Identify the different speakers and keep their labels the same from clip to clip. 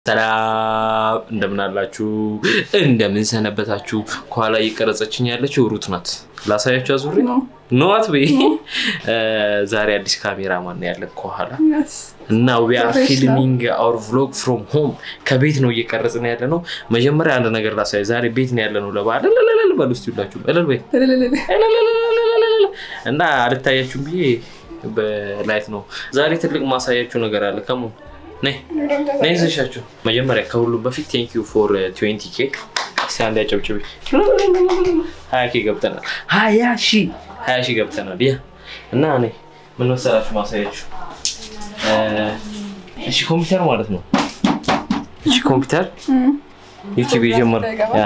Speaker 1: ሰላም እንደምን አላችሁ እንደምን ሰነበታችሁ ኳላ ይቀርጸችኝ ያለችው ሩት ናት ላሳያችሁ አዙሪ ነው አትበይ ዛሬ አዲስ ካሜራማን ያለን ኳላ እና we are filming our vlog from home ከቤት ነው እየቀረጽን ያለ ነው መጀመሪያ አንድ ነገር ላሳይ ዛሬ ቤት ነው ያለ ነው ለባለ ባሉስቲላችሁ እለልበይ እና አልታያችሁም ብዬ በላይት ነው ዛሬ ትልቅ ማሳያችሁ ነገር አለ ከሙ ነይ ዘሻችሁ መጀመሪያ ከሁሉ በፊት thank you for 20k ሳንዳ ጨብጨብ 20k ገብተናል 20 ገብተናል ያ እና ነይ ምን መሰላችሁ ማሳያችሁ እሺ ኮምፒውተር ማለት ነው እሺ ኮምፒውተር ዩቲዩብ የጀመረ ያ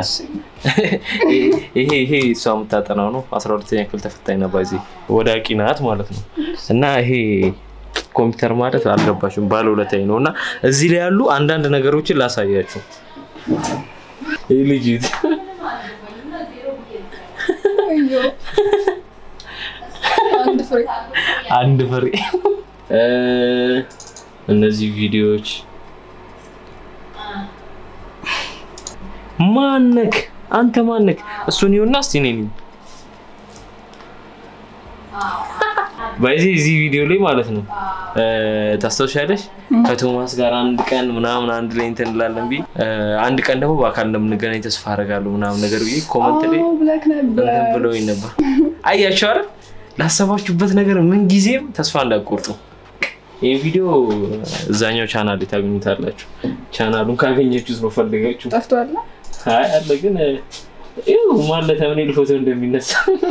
Speaker 1: ይሄ ሰው መታጠናው ነው 12ኛ ክፍል ተፈታኝ ነው ባይዚ ወዳቂ ናት ማለት ነው እና ይሄ ኮምፒውተር ማለት አልገባችሁም ባለ ሁለተኛ ነውና እዚህ ላይ ያሉ አንዳንድ ነገሮችን ላሳያችሁ ይሄ ልጅ አንድ ፍሬ እነዚህ ቪዲዮዎች ማንክ አንተ ማንክ እሱን ይውና እስቲ ነኝ ባይዚ እዚህ ቪዲዮ ላይ ማለት ነው ታስተውሻለሽ ከቶማስ ጋር አንድ ቀን ምናምን አንድ ላይ እንተንላለን ቢ አንድ ቀን ደግሞ በአካል እንደምንገናኝ ተስፋ አደርጋለሁ ምናምን ነገር ቢ ኮሜንት ላይ ብለውኝ ነበር አያችሁ አይደል ላሰባችሁበት ነገር ምን ጊዜም ተስፋ እንዳትቆርጡ ይሄ ቪዲዮ እዛኛው ቻናል ላይ ታገኙታላችሁ ቻናሉን ካገኛችሁት ነው ፈልጋችሁ
Speaker 2: ጠፍቷል
Speaker 1: አይ አለ ግን ይኸው ማለት ምን ፎቶ እንደሚነሳ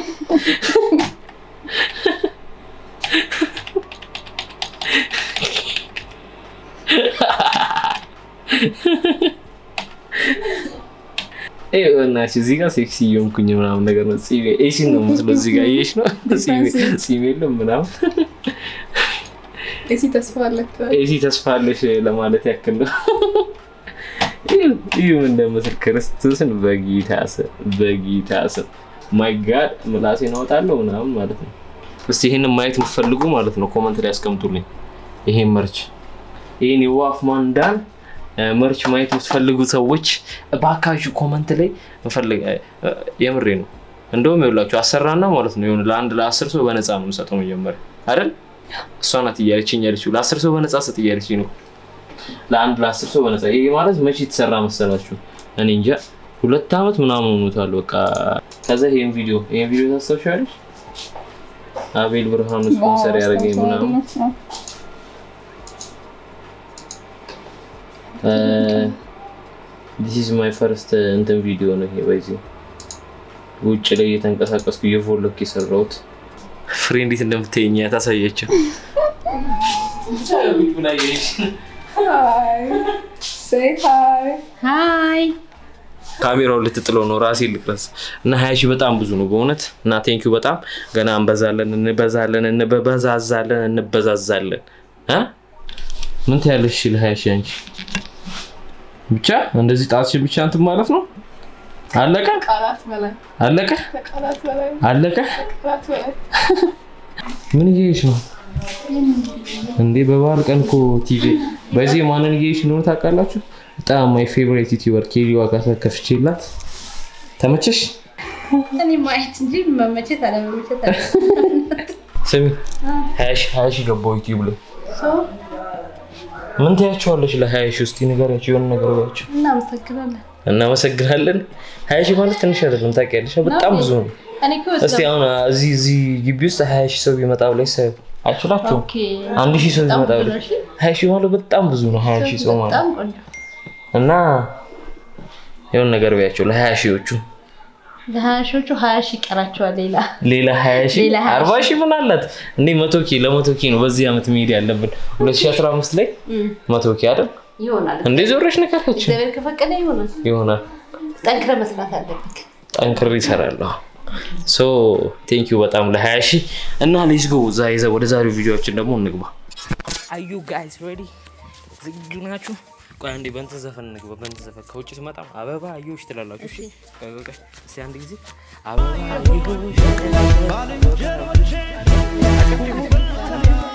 Speaker 1: እና እዚህ ጋር ሴክሲ የሆንኩኝ ምናምን ነገር ነው ጽቤ ኤሲ ነው መስሎ እዚህ ጋር እየሽ ነው ጽቤ የለም ምናምን ኤሲ ተስፋለሽ ለማለት ያክል ነው ይሄ እንደምስል ክርስቶስን በጊታስ ማይ ጋድ ምላሴን አወጣለሁ ምናምን ማለት ነው እስቲ ይሄን ማየት ምፈልጉ ማለት ነው ኮሜንት ላይ አስቀምጡልኝ ይሄ መርች ይሄን ይዋፍ ማንዳን መርች ማየት ምትፈልጉ ሰዎች ባካችሁ ኮሜንት ላይ ምፈልግ የምሬ ነው እንደውም ይውላችሁ አሰራና ማለት ነው ይሁን ለአንድ ለ10 ሰው በነፃ ነው የምሰጠው መጀመሪያ አይደል እሷናት እያለችኝ ያለችው ለ10 ሰው በነፃ ሰጥ እያለችኝ ነው ለአንድ ለ10 ሰው በነፃ ይሄ ማለት መቼ ተሰራ መሰላችሁ እኔ እንጃ 2 አመት ምናምን ሆኖታል በቃ ከዛ ይሄን ቪዲዮ ታስተውሻለሽ አቤል ብርሃኑ ስፖንሰር ያደረገኝ ምናምን this is my first እንትን ቪዲዮ ነው ይሄ ወይዚ ውጭ ላይ የተንቀሳቀስኩ የቮሎክ ይሰራውት ፍሬንድ እንዴት እንደምትይኝ ታሳየችው
Speaker 2: say hi
Speaker 1: ካሜራው ልትጥሎ ነው ራሴ ልቅረስ እና 20 በጣም ብዙ ነው በእውነት እና ቴንክ ዩ በጣም ገና እንበዛዛለን ምን ታያለሽ ለ20 አንቺ ብቻ እንደዚህ ጣትሽ ብቻ እንት ማለት ነው አለቀ ቃላት በላይ አለቀ ምን ይሄሽ ነው እንዴ በባል ቀንኮ ቲቪ በዚህ ማንን ይሄሽ ነው ታውቃላችሁ በጣም my favorite youtuber ኬሪዋ ጋር ከፍቼላት ተመቸሽ
Speaker 2: እኔ ማየት እንጂ መመቸት አለመመቸት
Speaker 1: ስሚ 20 ገባው ዩቲዩብ ላይ ምን ታያችኋለሽ ለ20 ውስጥ ንገራችሁ የሆነ ነገር ያያችሁ እናመሰግናለን 20 ማለት ትንሽ አይደለም ታውቂያለሽ በጣም ብዙ ነው እስቲ አሁን እዚህ ግቢ ውስጥ 20 ሰው ቢመጣው ላይ ሰው አችላችሁ 1000 ሰው ቢመጣው 20 ማለት በጣም ብዙ ነው 20 ሰው ማለት እና የሆነ ነገር ያያችሁ ለ20 ሺዎቹ ለ20 ሺህ ቀራቸዋል ሌላ 20 ሺህ 40 ሺህ ምን አላት እንዴ 100k ለ100k ነው በዚህ አመት ሚዲ ያለብን 2015 ላይ 100k አይደል ይሆናል እንዴ ዞርሽ ነካከች ደረክ ከፈቀደ ይሆናል ጠንክረ መስራት አለብክ ጠንክሬ ይሰራለሁ so thank you በጣም ለ20 ሺህ እና let's go ወደ ዛሬው ቪዲዮአችን ደግሞ እንግባ are you guys ready ዝግጁ ናችሁ ቆይ አንዴ በእንተ ዘፈን ንግባ በእንተ ዘፈን ከውጭ ስመጣ አበባ አዩሽ ትላላችሁ እሺ ቆይ እስቲ አንድ ጊዜ አበባ አዩሽ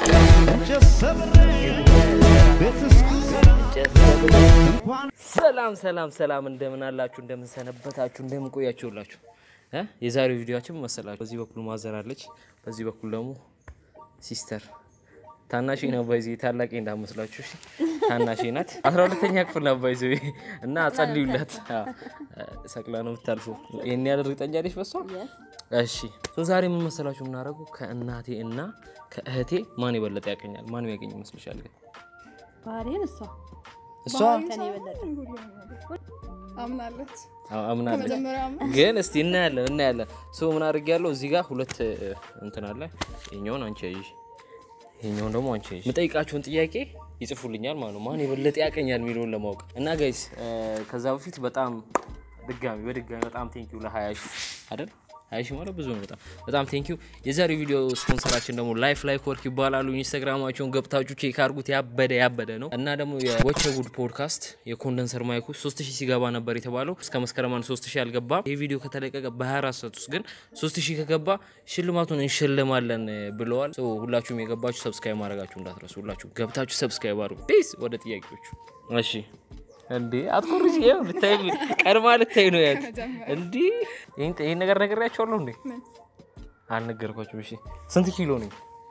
Speaker 1: ሰላም እንደምን አላችሁ እንደምን ሰነበታችሁ እንደምን ቆያችሁላችሁ የዛሬው ቪዲዮአችን መሰላችሁ በዚህ በኩል ማዘራለች በዚህ በኩል ደግሞ ሲስተር ታናሽ ነው ባይዚ ታላቂ እንዳመስላችሁ እሺ ታናሽ ናት 12ኛ ክፍል ነው ባይዚ እና አጸልዩላት ሰቅላ ነው የምታልፉ የኔ ያደርግጠኛ ልጅ በሷ እሺ ዛሬ ምን መሰላችሁ እናረጋው ከእናቴ እና ከእህቴ ማን ይበለጥ ያቀኛል ማን ያገኝ ይመስልሻል ግን
Speaker 2: ባሪን እሷ ከኔ ይበለጥ አምናለች
Speaker 1: ግን እስቲ እናያለን ሶ ምን አድርጊያለሁ እዚህ ጋር ሁለት እንትን አለ የኛውን አንቺ አይሽ የኛውን ደግሞ አንቺ አይሽ መጠይቃችሁን ጥያቄ ይጽፉልኛል ማለት ነው ማን ይበለጥ ያቀኛል የሚለውን ለማወቅ እና ጋይስ ከዛ በፊት በጣም በድጋሚ በጣም ቴንኪው ለ20 አይደል አይሽ ማለት ብዙ ነው በጣም ቴንኪው የዛሬው ቪዲዮ ስፖንሰራችን ደግሞ ላይፍ ወርክ ይባላሉ ኢንስታግራማቸውን ገብታችሁ ቼክ አድርጉት ያበደ ነው እና ደግሞ የወቸ ጉድ ፖድካስት የኮንደንሰር ማይኩ 3000 ሲገባ ነበር የተባለው እስከ መስከረም 3000 አልገባም ይሄ ቪዲዮ ከተለቀቀ በ24 ሰዓት ውስጥ ግን 3000 ከገባ ሽልማቱን እንሸልማለን ብለዋል ሶ ሁላችሁም የገባችሁ ሰብስክራይብ ማድረጋችሁ እንዳትረሱ ሁላችሁ ገብታችሁ ሰብስክራይብ አድርጉ ፕሊዝ ወደ ጥያቄዎቹ እሺ እንዴ አትቆርጂ ይሄው ልታይ ቀርማ ልታይ ነው ያት እንዴ ይሄ ነገር ነግሬያችኋለሁ እንዴ አልነገርኳችሁም እሺ ስንት ኪሎ ነኝ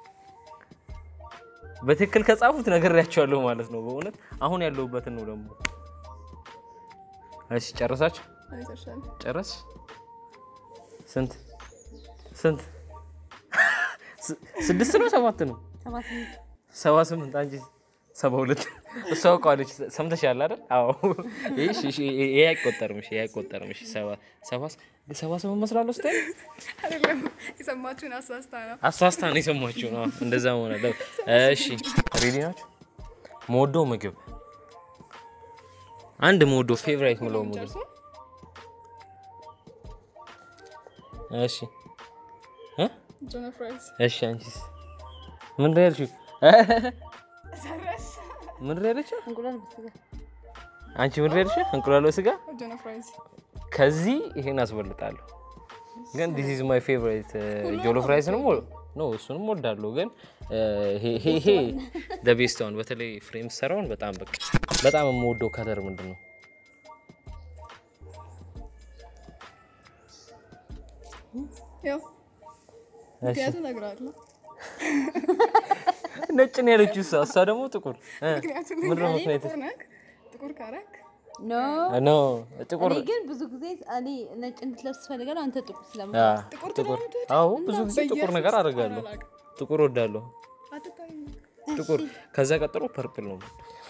Speaker 1: በትክክል ከጻፉት ነግሬያችኋለሁ ማለት ነው በእውነት አሁን ያለውበትን ነው ደግሞ እሺ ጨረሳችሁ ጨረስ ስንት 6 ነው 7 ነው 78 አንቺ 72 እሷው ቃልች ሰምተሻል አይደል አዎ እሺ ይሄ አይቆጠርም እሺ 77 መስላል ውስጥ
Speaker 2: አይደለም የሰማችሁን አሳስታ
Speaker 1: ነው የሰማችሁ ነው እንደዛ ሆነ እሺ ሬዲ ናችሁ ሞዶ ምግብ አንድ ሞዶ ፌቨራይት ነው ምግብ እሺ
Speaker 2: ጆና ፍራይስ
Speaker 1: እሺ አንቺስ ምን ያልሽው ምን ረለች
Speaker 2: እንቁላል በስጋ
Speaker 1: አንቺ ምን ረለች እንቁላል በስጋ
Speaker 2: ጆና ፍራይስ
Speaker 1: ከዚህ ይሄን አስበልጣለሁ ግን this is my favorite ጆሎ ፍራይስ ነው እሱንም ወዳለሁ ግን ይሄ the best one በተለይ ፍሬም ሰራውን በጣም የምወደው ከለር ምንድነው
Speaker 2: ያው ያቱ ነግራለሁ
Speaker 1: ነጭ ነው ያለችው እሷ ደግሞ ጥቁር
Speaker 2: ምን ነው ጥቁር ካራክ
Speaker 1: ኖ ጥቁር
Speaker 2: ግን ብዙ ጊዜ እኔ ነጭ እንድትለብስ ፈልጋለሁ አንተ ጥቁር ስለማለት
Speaker 1: ጥቁር አዎ ብዙ ጊዜ ጥቁር ነገር አደርጋለሁ ጥቁር ወዳለሁ ጥቁር ከዛ ቀጥሎ ፐርፕል ነው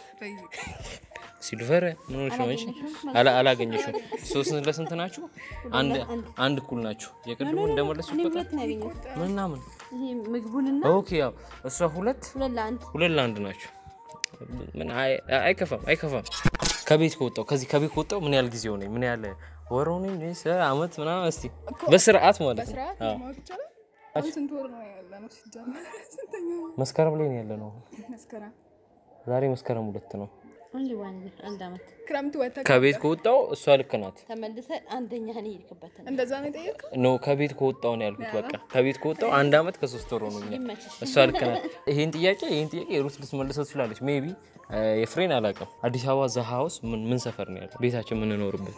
Speaker 1: ሲልቨር ምን ነው እሺ አላገኘሽም ሶስት ለስንት ናችሁ አንድ እኩል ናችሁ የቀድሞ እንደመለሱበት ምንናምን
Speaker 2: ይሄ ምግቡንና
Speaker 1: ኦኬ ያው እሷ ሁለት ለአንድ ናችሁ ምን አይከፋም ከቤት ከወጣው ምን ያህል ጊዜ ሆነኝ ምን ያህል ወር ሆነኝ አመት ምናምን እስቲ በስርዓት ማለት ነው
Speaker 2: አዎ ስንት ወር ነው ያለነው ሲጀመር ስንተኛው
Speaker 1: መስከረም ላይ ነው ያለነው ዛሬ መስከረም 2 ነው
Speaker 2: አንድ አመት ክረምት ወጣ
Speaker 1: ከቤት ከወጣው እሷ ልክ ናት
Speaker 2: ተመልሰ አንደኛ ሀኒ ይልከበት እንደዛ ነው ጠየቀው
Speaker 1: ነው ከቤት ከወጣው ነው ያልኩት በቃ ከቤት ከወጣው አንድ አመት ከ3 ወር ሆኖኛል እሷ ልክ ናት ይሄን ጥያቄ ሩት ልትመልሰው ትችላለች ሜቢ የፍሬን አላቀም አዲስ አበባ ዘ ሃውስ ምን ሰፈር ነው ያለው ቤታችን ምን እንኖርበት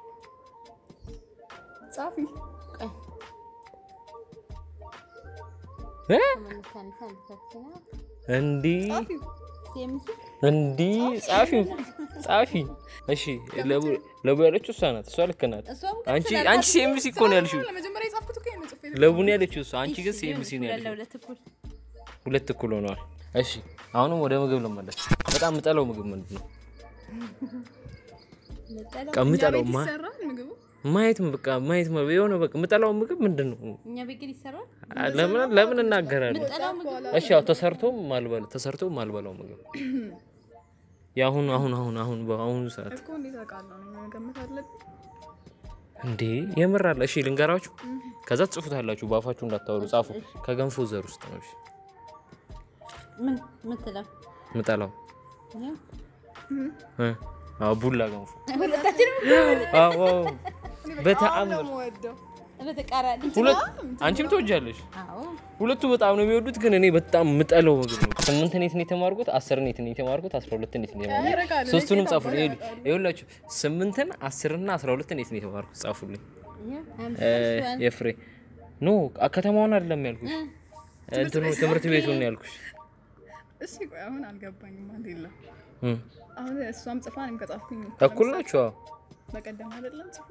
Speaker 2: ጻፊ
Speaker 1: እንዲ ጻፊ እሺ ለቡ ያለችው እሷ ናት እሷ ልክ ናት አንቺ ሲኤምሲ እኮ ነው ያልሽው
Speaker 2: ለመጀመሪያ የጻፍኩት እኮ ነው ጽፌ
Speaker 1: ለቡ ነው ያለችው እሷ አንቺ ግን ሲኤምሲ ነው ያልሽው ሁለት እኩል ሆኗል እሺ አሁንም ወደ ምግብ ለመለስ በጣም ምጠላው ምግብ ምንድነው ከምጠላው ማየት የሆነ በቃ ምጠላው ምግብ ምንድነው
Speaker 2: እኛ በግል ይሰራል
Speaker 1: ለምን እናገራለሁ እሺ ያው ተሰርቶ ማልበላው ምግብ ያሁን በአሁኑ ሰዓት
Speaker 2: እኮ እንዴት አቃለው ነው ገምት አለብኝ
Speaker 1: እንዴ የምራለ እሺ ልንገራችሁ ከዛ ጽፉታላችሁ ባፋችሁ እንዳታወሩ ጻፉ ከገንፎ ዘር ውስጥ ነው እሺ
Speaker 2: ምን
Speaker 1: ምጠላው ቡላ ገንፎ
Speaker 2: ሁለታችንም
Speaker 1: አዎ በተአምር ሁለት አንቺም ትወጃለሽ አዎ ሁለቱ በጣም ነው የሚወዱት ግን እኔ በጣም ምጠለው ምግብ ነው 8 ኔት ነው የተማርኩት 10 ኔት ነው የተማርኩት 12 ኔት ነው የተማርኩት ሶስቱንም ጻፉልኝ ይኸውላችሁ 8ን 10 እና 12 ኔት ነው የተማርኩት ጻፉልኝ የፍሬ ኖ ከተማውን አይደለም ያልኩሽ እንትኑ ትምህርት ቤቱን ነው ያልኩሽ
Speaker 3: እሺ ቆይ አሁን አልገባኝም ማለት የለም አሁን እሷም ጽፋ እኔም ከጻፍኩኝ
Speaker 1: እኩል ናችሁ
Speaker 3: በቀደም አይደለም ጽፋ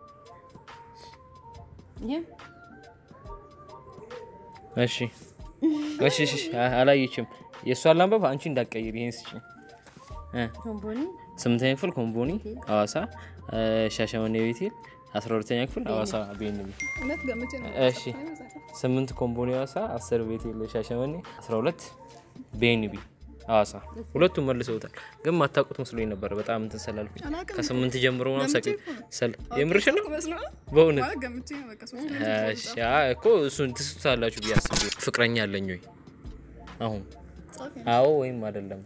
Speaker 1: እሺ አላየችም የሷን ላምባብ አንቺ እንዳትቀይሪ ይሄን ስጪ
Speaker 2: ኮምቦኒ
Speaker 1: 8ኛ ክፍል ኮምቦኒ አዋሳ ሻሸመኔ ቤቴል 12ኛ ክፍል አዋሳ ቤንቢ
Speaker 3: እነት ገምቼ ነው
Speaker 1: እሺ 8 ኮምቦኒ አዋሳ 10 ቤቴል ሻሸመኔ 12 ቤንቢ አዋሳ ሁለቱም መልሰውታል ግን ማታውቁት መስሎኝ ነበር በጣም እንትን ሰላልኩኝ ከ8 ጀምሮ ነው ሰል የምርሽ ነው በእውነት
Speaker 3: ገምቼ ነው በቃ 3
Speaker 1: እሺ እኮ እሱን ትስቱታላችሁ ቢያስቡ ፍቅረኛ አለኝ ወይ አሁን አዎ ወይም አይደለም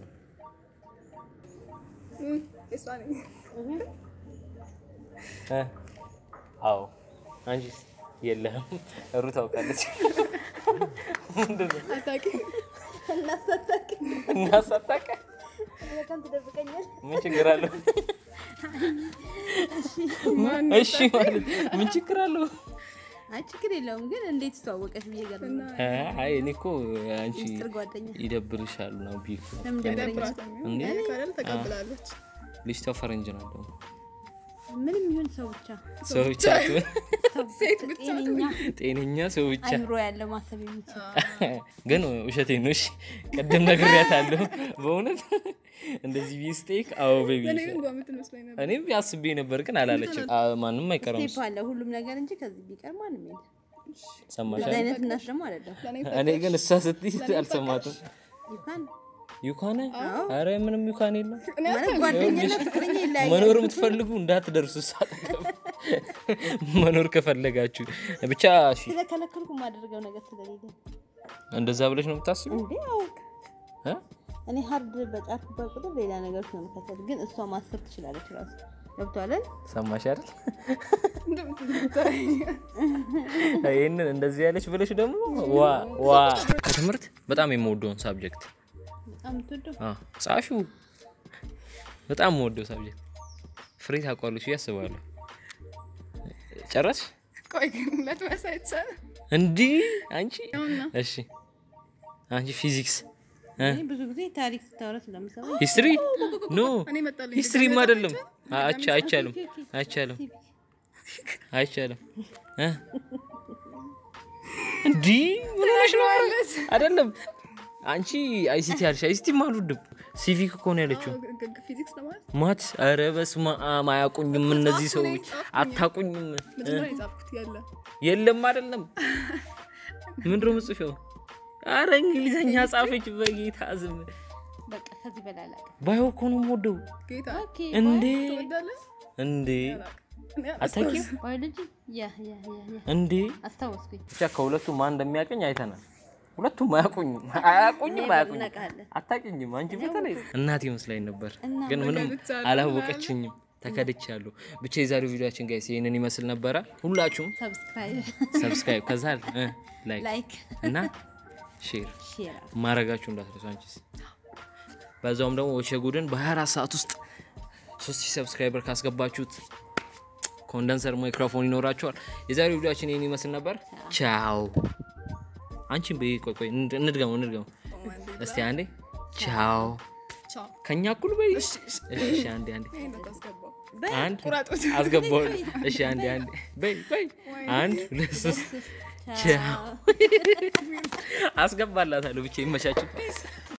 Speaker 3: እሷኔ
Speaker 1: አዎ አንቺስ የለህም ሩታው ካለች ምንድነው
Speaker 3: አታቂ
Speaker 1: እናሳታቀ
Speaker 2: ለካን ተደብቀኛል
Speaker 1: ምን ችግር አለው እሺ ማለት ምን ችግር አለው
Speaker 2: አይ ችግር የለውም ግን እንዴት ተዋወቀሽ ብዬ
Speaker 1: አይ እኔ እኮ አንቺ ይደብርሻል ነው ቢኩ
Speaker 3: እንዴ ካለ ተቀብላለች
Speaker 1: ልጅቷ ፈረንጅ ናት ደግሞ
Speaker 2: ምንም ይሁን ሰው ብቻ
Speaker 3: ሴት ብቻ
Speaker 1: ጤነኛ ሰው ብቻ
Speaker 2: አይምሮ ያለው ማሰብ የሚችል
Speaker 1: ግን ውሸቴን ነው እሺ ቀደም ነግሬያታለሁ በእውነት እንደዚህ ቢስቴክ አዎ ቤቢ እኔም ያስቤ ነበር ግን አላለችም ማንንም አይቀርም
Speaker 2: ስቴፕ አለ ሁሉም ነገር እንጂ ከዚህ ቢቀር ማንንም የለም
Speaker 1: ሰማሽ
Speaker 2: አይነት እናሽ ደግሞ አይደለም
Speaker 1: እኔ ግን እሷ ስትይ አልሰማትም ዩካና አረ ምንም ዩካና የለም
Speaker 2: ማለት ጓደኛና ፍቅረኛ ይላል
Speaker 1: መኖር የምትፈልጉ እንዳትደርሱ ሳጠቀም መኖር ከፈለጋችሁ ብቻ እሺ
Speaker 2: ስለከለከልኩ ማድረገው ነገር ስለሌለ
Speaker 1: እንደዛ ብለሽ ነው የምታስቢው
Speaker 2: እንዴ አውቅ እኔ ሃርድ በጫርኩበት ቁጥር ሌላ ነገር ነው የምከተል ግን እሷ ማሰብ ትችላለች ራሱ ገብቷል
Speaker 1: ሰማሽ አይደል አይን እንደዚህ ያለች ብለሽ ደግሞ ዋ ከትምህርት በጣም የምወደው ሳብጀክት
Speaker 2: አምጥቶ
Speaker 1: ጻሹ በጣም የምወደው ሳብጀክት ፍሬ ታቋለሽ ያስባለሁ ጨረስ
Speaker 3: ቆይ ግን ለተመሳይት
Speaker 1: እንዴ አንቺ እሺ አንቺ ፊዚክስ
Speaker 2: እኔ ብዙ ጊዜ ታሪክ ስታወራ ስለምሰማ
Speaker 1: ሂስትሪ ኖ
Speaker 3: እኔ መጣልኝ
Speaker 1: ሂስትሪ አይደለም አይቻልም እንዴ ምን ሆነሽ ነው አይደለም አንቺ አይሲቲ አልሽ አይሲቲ ማሉድም ሲቪክ እኮ ነው ያለችው
Speaker 3: ፊዚክስ ነው ማለት
Speaker 1: ማት አረ በስማ ማያቁኝም እነዚህ ሰዎች አታቁኝም
Speaker 3: ምንድነው የጻፍኩት
Speaker 1: የለም አይደለም ምንድነው ምጽፈው አረ እንግሊዘኛ ጻፈች በጌታ ዝም
Speaker 2: በቃ ከዚህ በላላ
Speaker 1: ባዮ እኮ ነው ሞደው
Speaker 3: ጌታ
Speaker 1: እንዴ አታውቂው
Speaker 2: ባዮሎጂ ያ
Speaker 1: እንዴ
Speaker 2: አስተዋወስኩኝ
Speaker 1: ብቻ ከሁለቱ ማን እንደሚያቀኝ አይተናል ሁለቱም አያቁኝም አታውቂኝም አንቺ በተለይ እናቴ መስላኝ ነበር ግን ምንም አላወቀችኝም ተከድቻለሁ ብቻ የዛሬው ቪዲዮአችን ጋይስ ይሄንን ይመስል ነበር ሁላችሁም ሰብስክራይብ ከዛ ላይክ እና ሼር ማረጋችሁ እንዳትረሱ አንቺስ በዛውም ደግሞ ወሸጉድን በ24 ሰዓት ውስጥ 3000 ሰብስክራይበር ካስገባችሁት ኮንደንሰር ማይክሮፎን ይኖራችኋል የዛሬው ቪዲዮአችን ይሄን ይመስል ነበር ቻው አንቺም በቆይ እንድገመው እስቲ አንዴ ቻው ከኛ እኩል በይ እሺ አንዴ አንድ አስገባው እሺ አንዴ በይ አንድ ሁለት ሶስት ቻው አስገባላታለሁ ብቻ ይመቻችሁ